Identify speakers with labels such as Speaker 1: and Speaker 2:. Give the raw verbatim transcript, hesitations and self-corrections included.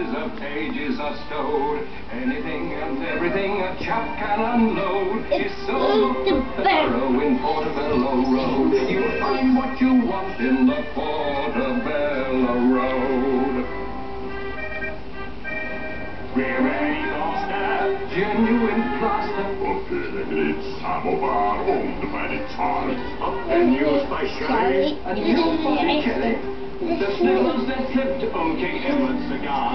Speaker 1: boxes of pages are stowed. Anything and everything a chap can unload is sold to Barrow in Portobello Road. You'll find what you want in the Portobello Road. We're ready, master. Genuine plaster.
Speaker 2: Uppehängligt samovar, ungefärligt tal.
Speaker 1: And used by Sherry and used by Kelly. The sniffles that slipped on King Edward's cigar.